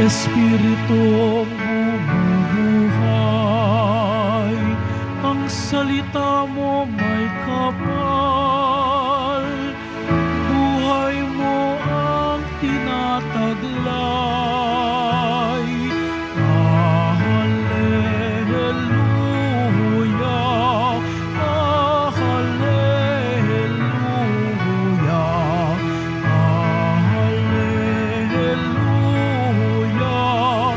Espiritong bumubuhay, ang salita mo may kapal, buhay mo ang tinataglay. Hallelujah, hallelujah, hallelujah,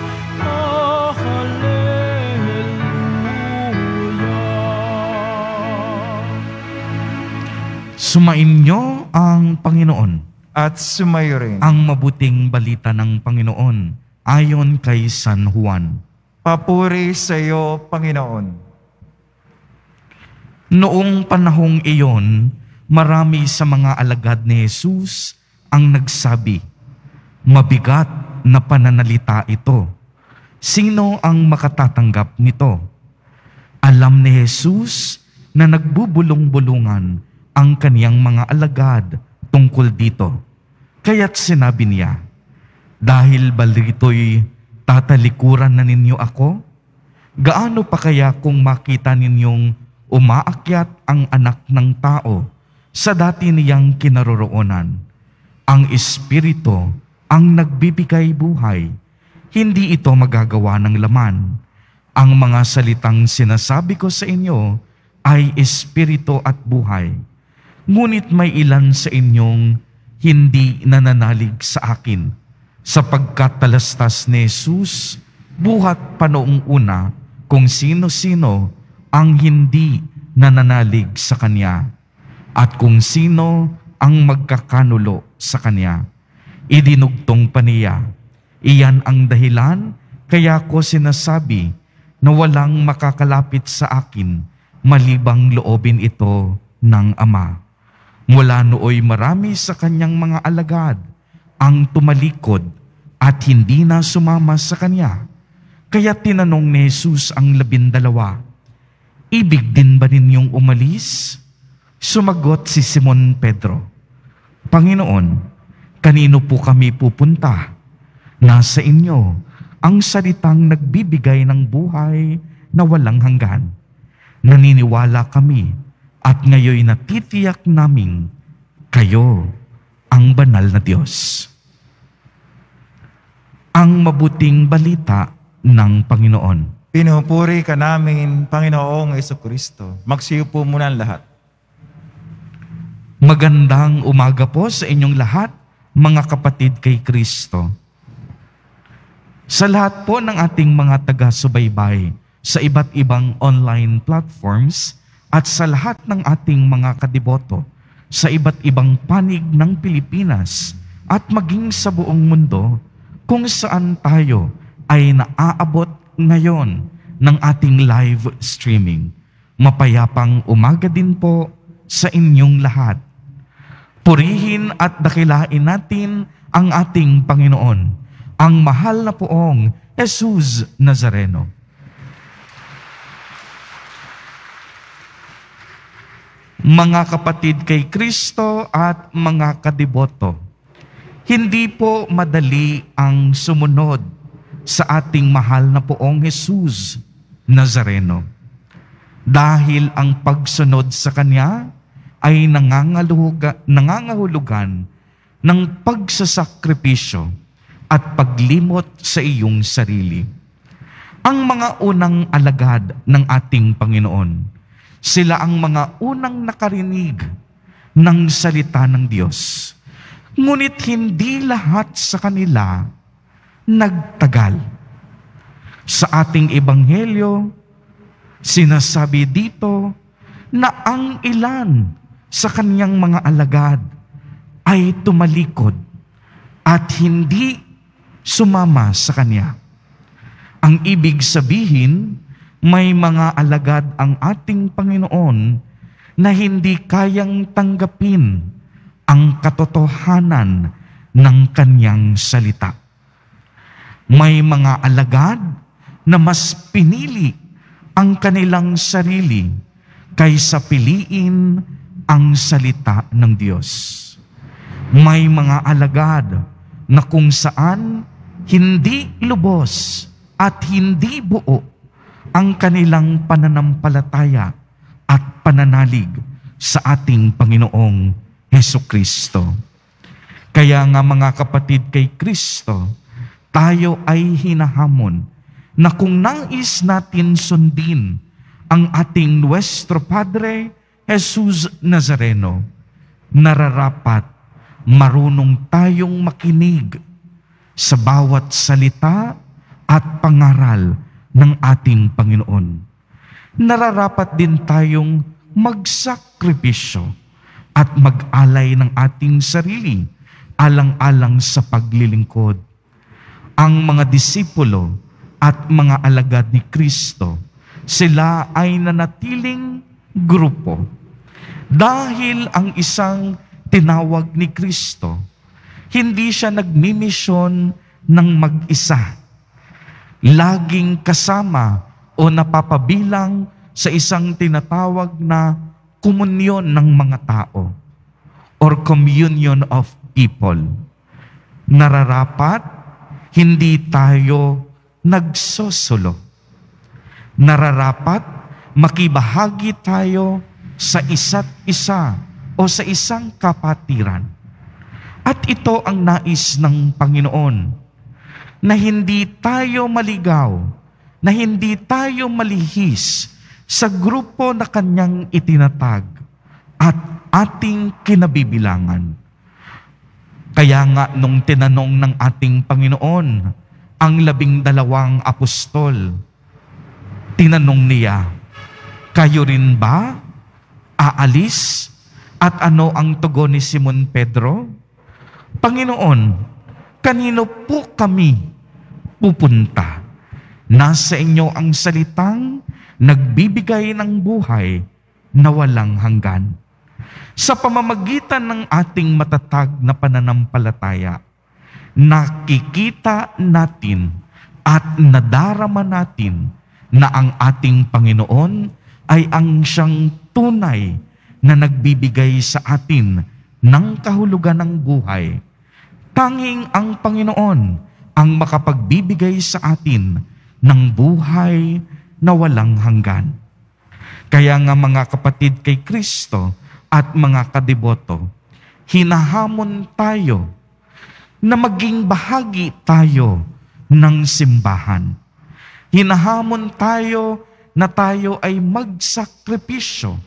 hallelujah. Sumainyo ang Panginoon At sumayo rin ang mabuting balita ng Panginoon ayon kay San Juan. papuri sa iyo, Panginoon. Noong panahong iyon, marami sa mga alagad ni Jesus ang nagsabi, "Mabigat na pananalita ito. Sino ang makatatanggap nito?" Alam ni Jesus na nagbubulong-bulungan ang kaniyang mga alagad tungkol dito. Kaya't sinabi niya, "Dahil ba rito'y tatalikuran na ninyo ako? Gaano pa kaya kung makita ninyong umaakyat ang anak ng tao sa dati niyang kinaroroonan? Ang Espiritu ang nagbibigay buhay. Hindi ito magagawa ng laman. Ang mga salitang sinasabi ko sa inyo ay Espiritu at buhay. Ngunit may ilan sa inyong hindi nananalig sa akin, sapagkat talastas ni Jesus buhat pa noong una kung sino-sino ang hindi nananalig sa Kanya at kung sino ang magkakanulo sa Kanya. Idinugtong pa niya, iyan ang dahilan kaya ko sinasabi na walang makakalapit sa akin malibang loobin ito ng Ama. Mula nooy marami sa kanyang mga alagad ang tumalikod at hindi na sumama sa kanya. Kaya tinanong ni Jesus ang 12, "Ibig din ba ninyong umalis?" Sumagot si Simon Pedro, "Panginoon, kanino po kami pupunta? Nasa inyo ang salitang nagbibigay ng buhay na walang hanggan. Naniniwala kami at ngayoy natitiyak naming kayo ang banal na Diyos." Ang mabuting balita ng Panginoon. Pinupuri ka namin, Panginoong Jesucristo. Magsiupo muna ang lahat. Magandang umaga po sa inyong lahat, mga kapatid kay Kristo. Sa lahat po ng ating mga taga-subaybay sa iba't ibang online platforms at sa lahat ng ating mga kadiboto sa iba't ibang panig ng Pilipinas at maging sa buong mundo kung saan tayo ay naaabot ngayon ng ating live streaming. Mapayapang umaga din po sa inyong lahat. Purihin at dakilain natin ang ating Panginoon, ang mahal na poong Jesus Nazareno. Mga kapatid kay Kristo at mga kadiboto, hindi po madali ang sumunod sa ating mahal na poong Jesus Nazareno. Dahil ang pagsunod sa Kanya ay nangangahulugan ng pagsasakripisyo at paglimot sa iyong sarili. Ang mga unang alagad ng ating Panginoon, sila ang mga unang nakarinig ng salita ng Diyos. Ngunit hindi lahat sa kanila nagtagal. Sa ating ebanghelyo, sinasabi dito na ang ilan sa kaniyang mga alagad ay tumalikod at hindi sumama sa kanya. Ang ibig sabihin, may mga alagad ang ating Panginoon na hindi kayang tanggapin ang katotohanan ng kanyang salita. May mga alagad na mas pinili ang kanilang sarili kaysa piliin ang salita ng Diyos. May mga alagad na kung saan hindi lubos at hindi buo ang kanilang pananampalataya at pananalig sa ating Panginoong Hesukristo. Kaya nga mga kapatid kay Kristo, tayo ay hinahamon na kung nais natin sundin ang ating Nuestro Padre Jesus Nazareno, nararapat marunong tayong makinig sa bawat salita at pangaral ng ating Panginoon. Nararapat din tayong magsakripisyo at mag-alay ng ating sarili alang-alang sa paglilingkod. Ang mga disipulo at mga alagad ni Kristo, sila ay nanatiling grupo. Dahil ang isang tinawag ni Kristo, hindi siya nagmimisyon ng mag-isa. Laging kasama o napapabilang sa isang tinatawag na komunyon ng mga tao or communion of people. Nararapat, hindi tayo nagsosolo. Nararapat, makibahagi tayo sa isa't isa o sa isang kapatiran. At ito ang nais ng Panginoon, na hindi tayo maligaw, na hindi tayo malihis sa grupo na Kanyang itinatag at ating kinabibilangan. Kaya nga nung tinanong ng ating Panginoon ang 12 apostol, tinanong niya, kayo rin ba aalis? At ano ang tugon ni Simon Pedro? Panginoon, kanino po kami pupunta? Nasa inyo ang salitang nagbibigay ng buhay na walang hanggan. Sa pamamagitan ng ating matatag na pananampalataya, nakikita natin at nadarama natin na ang ating Panginoon ay ang siyang tunay na nagbibigay sa atin ng kahulugan ng buhay. Tanging ang Panginoon ang makapagbibigay sa atin ng buhay na walang hanggan. Kaya nga mga kapatid kay Kristo at mga kadeboto, hinahamon tayo na maging bahagi tayo ng simbahan. Hinahamon tayo na tayo ay magsakripisyo,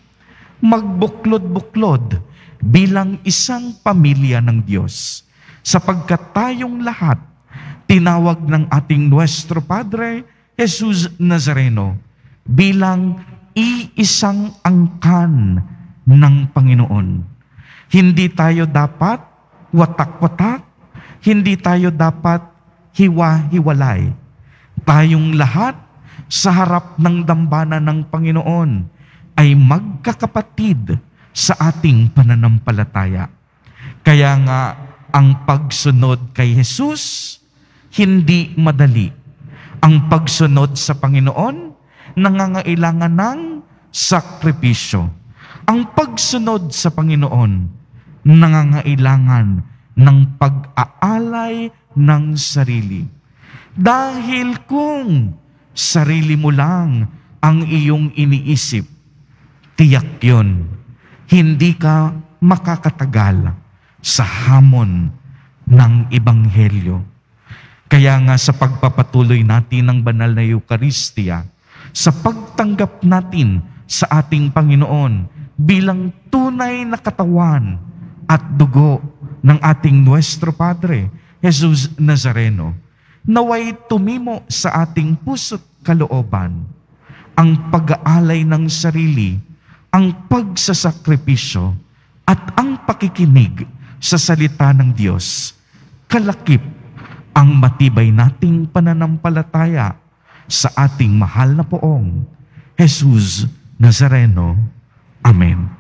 magbuklod-buklod bilang isang pamilya ng Diyos. Sapagkat tayong lahat, tinawag ng ating Nuestro Padre Jesus Nazareno bilang iisang angkan ng Panginoon. Hindi tayo dapat watak-watak, hindi tayo dapat hiwa-hiwalay. Tayong lahat sa harap ng dambana ng Panginoon ay magkakapatid sa ating pananampalataya. Kaya nga ang pagsunod kay Jesus hindi madali. Ang pagsunod sa Panginoon nangangailangan ng sakripisyo. Ang pagsunod sa Panginoon nangangailangan ng pag-aalay ng sarili. Dahil kung sarili mo lang ang iyong iniisip, tiyak yun, hindi ka makakatagal sa hamon ng Ebanghelyo. Kaya nga sa pagpapatuloy natin ng banal na Eucharistia, sa pagtanggap natin sa ating Panginoon bilang tunay na katawan at dugo ng ating Nuestro Padre, Jesus Nazareno, naway tumimo sa ating puso't kalooban ang pag-aalay ng sarili, ang pagsasakripisyo, at ang pakikinig sa salita ng Diyos. Kalakip ang matibay nating pananampalataya sa ating mahal na poong Jesus Nazareno. Amen.